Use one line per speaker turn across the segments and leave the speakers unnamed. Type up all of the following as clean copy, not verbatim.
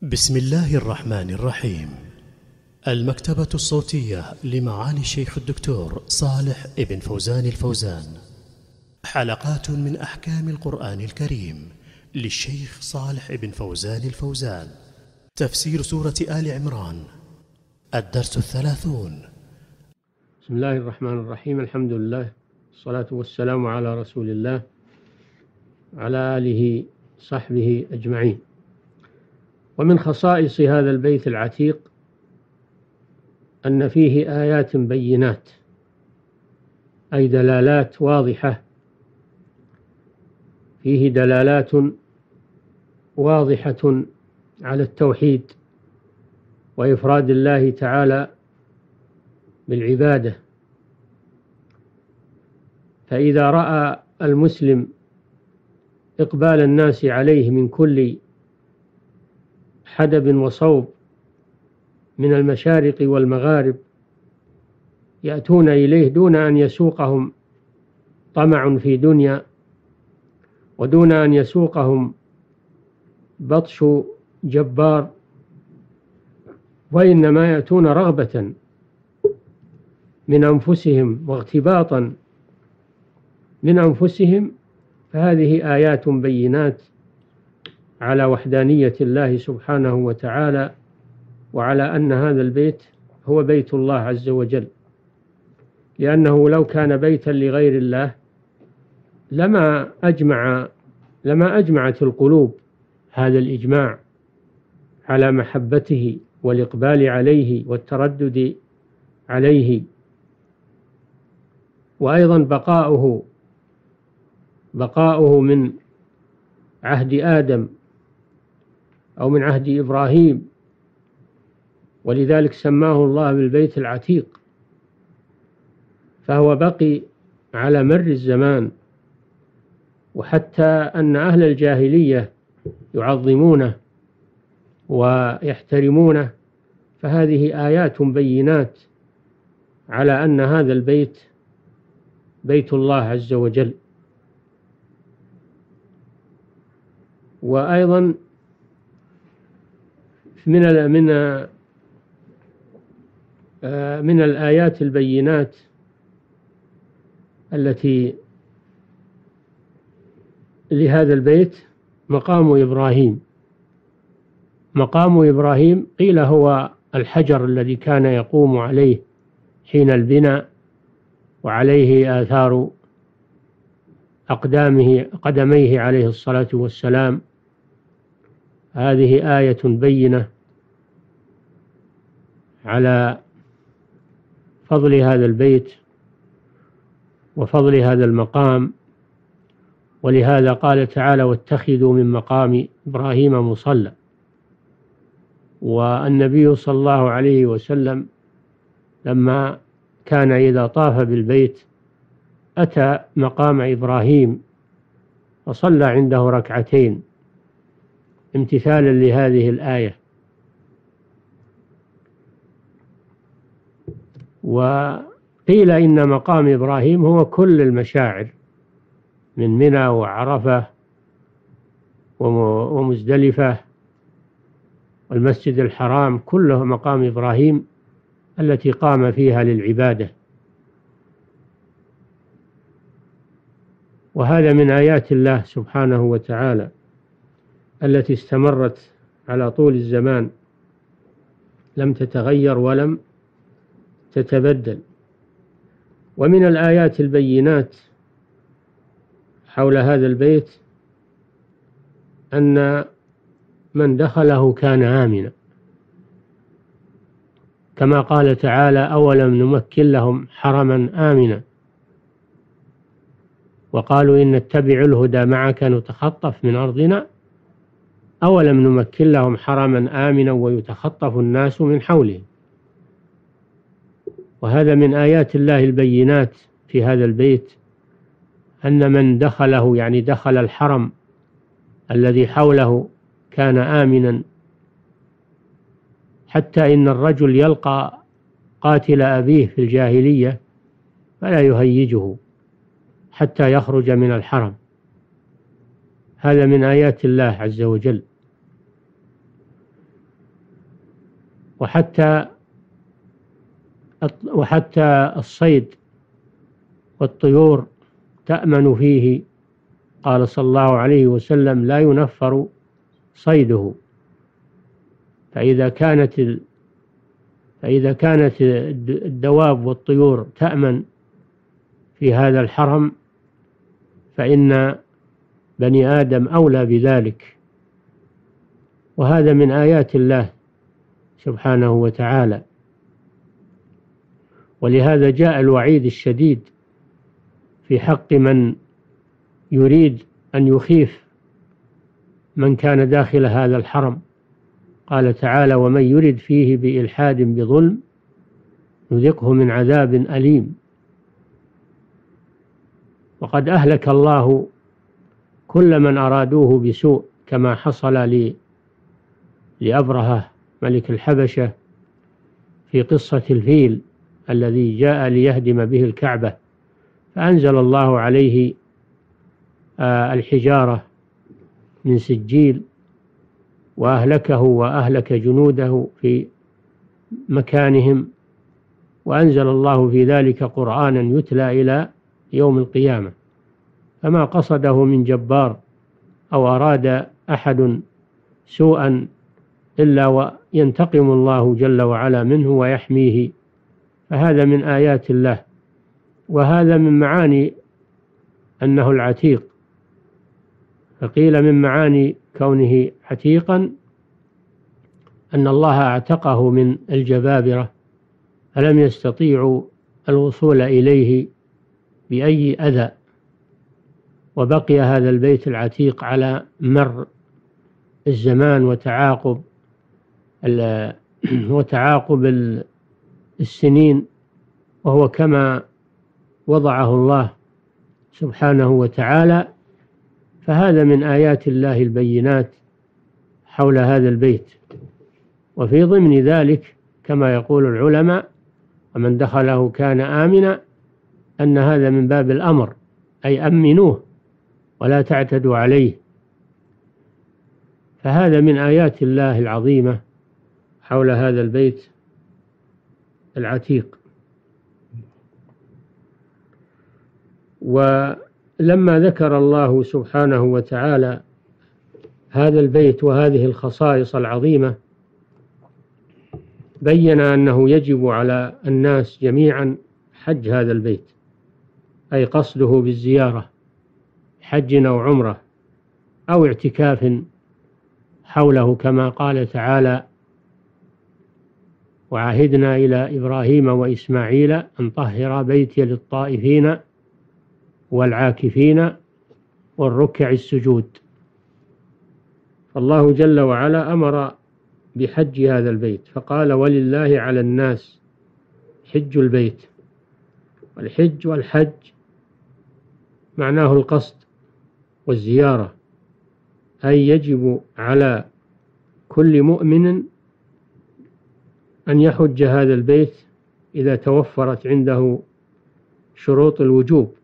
بسم الله الرحمن الرحيم. المكتبة الصوتية لمعالي الشيخ الدكتور صالح ابن فوزان الفوزان. حلقات من أحكام القرآن الكريم للشيخ صالح ابن فوزان الفوزان. تفسير سورة آل عمران، الدرس 30.
بسم الله الرحمن الرحيم. الحمد لله، الصلاة والسلام على رسول الله على آله صحبه أجمعين. ومن خصائص هذا البيت العتيق أن فيه آيات بينات، أي دلالات واضحة، فيه دلالات واضحة على التوحيد وإفراد الله تعالى بالعبادة. فإذا رأى المسلم إقبال الناس عليه من كل حدب وصوب من المشارق والمغارب يأتون إليه دون أن يسوقهم طمع في دنيا، ودون أن يسوقهم بطش جبار، وإنما يأتون رغبة من أنفسهم واغتباطا من أنفسهم، فهذه آيات بينات على وحدانية الله سبحانه وتعالى، وعلى أن هذا البيت هو بيت الله عز وجل، لأنه لو كان بيتا لغير الله لما أجمعت القلوب هذا الإجماع على محبته والإقبال عليه والتردد عليه. وأيضا بقاؤه من عهد آدم أو من عهد إبراهيم، ولذلك سماه الله بالبيت العتيق، فهو بقي على مر الزمان، وحتى أن أهل الجاهلية يعظمونه ويحترمونه. فهذه آيات بينات على أن هذا البيت بيت الله عز وجل. وأيضا من الآيات البينات التي لهذا البيت مقام إبراهيم. مقام إبراهيم قيل هو الحجر الذي كان يقوم عليه حين البناء، وعليه آثار قدميه عليه الصلاة والسلام. هذه آية بينة على فضل هذا البيت وفضل هذا المقام، ولهذا قال تعالى: واتخذوا من مقام إبراهيم مصلى. والنبي صلى الله عليه وسلم لما كان إذا طاف بالبيت أتى مقام إبراهيم وصلى عنده ركعتين امتثالا لهذه الآية. وقيل إن مقام إبراهيم هو كل المشاعر من منى وعرفة ومزدلفة والمسجد الحرام، كله مقام إبراهيم التي قام فيها للعبادة. وهذا من آيات الله سبحانه وتعالى التي استمرت على طول الزمان، لم تتغير ولم تتبدل. ومن الآيات البينات حول هذا البيت أن من دخله كان آمنا، كما قال تعالى: أولم نمكن لهم حرما آمنا، وقالوا إن نتبع الهدى معك نتخطف من أرضنا أولم نمكن لهم حرما آمنا ويتخطف الناس من حولهم. وهذا من آيات الله البينات في هذا البيت، أن من دخله يعني دخل الحرم الذي حوله كان آمنا، حتى إن الرجل يلقى قاتل أبيه في الجاهلية فلا يهيجه حتى يخرج من الحرم. هذا من آيات الله عز وجل. وحتى الصيد والطيور تأمن فيه. قال صلى الله عليه وسلم: لا ينفر صيده. فإذا كانت الدواب والطيور تأمن في هذا الحرم، فإن بني آدم أولى بذلك. وهذا من آيات الله سبحانه وتعالى. ولهذا جاء الوعيد الشديد في حق من يريد أن يخيف من كان داخل هذا الحرم. قال تعالى: ومن يرد فيه بإلحاد بظلم نذقه من عذاب أليم. وقد أهلك الله كل من أرادوه بسوء، كما حصل لأبرهة ملك الحبشة في قصة الفيل الذي جاء ليهدم به الكعبة، فأنزل الله عليه الحجارة من سجيل وأهلكه وأهلك جنوده في مكانهم، وأنزل الله في ذلك قرآنا يتلى إلى يوم القيامة. فما قصده من جبار أو أراد أحد سوءا إلا وينتقم الله جل وعلا منه ويحميه. فهذا من آيات الله. وهذا من معاني أنه العتيق. فقيل من معاني كونه عتيقا أن الله اعتقه من الجبابرة فلم يستطيعوا الوصول إليه بأي أذى، وبقي هذا البيت العتيق على مر الزمان وتعاقب السنين، وهو كما وضعه الله سبحانه وتعالى. فهذا من آيات الله البينات حول هذا البيت. وفي ضمن ذلك كما يقول العلماء: ومن دخله كان آمنا، أن هذا من باب الأمر، أي أمنوه ولا تعتدوا عليه. فهذا من آيات الله العظيمة حول هذا البيت العتيق. ولما ذكر الله سبحانه وتعالى هذا البيت وهذه الخصائص العظيمة، بين أنه يجب على الناس جميعا حج هذا البيت، أي قصده بالزيارة، حج أو عمرة أو اعتكاف حوله، كما قال تعالى: وعهدنا إلى إبراهيم وإسماعيل أن طهر بيتي للطائفين والعاكفين والركع السجود. فالله جل وعلا أمر بحج هذا البيت، فقال: ولله على الناس حج البيت. والحج والحج معناه القصد والزيارة، أي يجب على كل مؤمن أن يحج هذا البيت إذا توفرت عنده شروط الوجوب،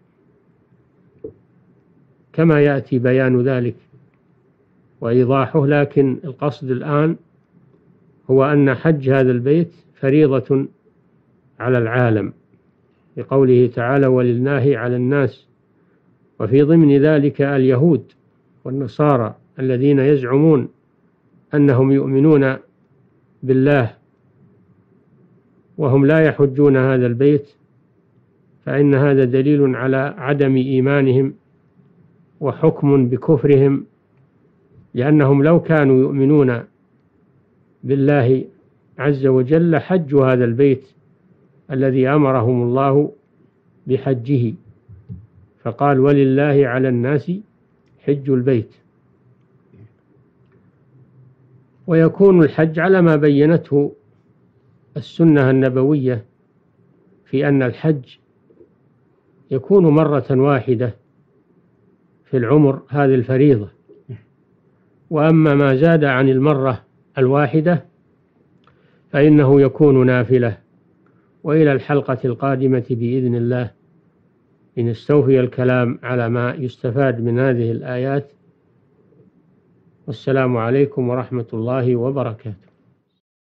كما يأتي بيان ذلك وإيضاحه. لكن القصد الآن هو أن حج هذا البيت فريضة على العالم، لقوله تعالى: ولله على الناس. وفي ضمن ذلك اليهود والنصارى الذين يزعمون أنهم يؤمنون بالله وهم لا يحجون هذا البيت، فإن هذا دليل على عدم إيمانهم وحكم بكفرهم، لأنهم لو كانوا يؤمنون بالله عز وجل حجوا هذا البيت الذي أمرهم الله بحجه، فقال: ولله على الناس حج البيت. ويكون الحج على ما بينته السنة النبوية في أن الحج يكون مرة واحدة في العمر، هذه الفريضة. وأما ما زاد عن المرة الواحدة فإنه يكون نافلة. وإلى الحلقة القادمة بإذن الله لنستوفي الكلام على ما يستفاد من هذه الآيات. والسلام عليكم ورحمة الله وبركاته.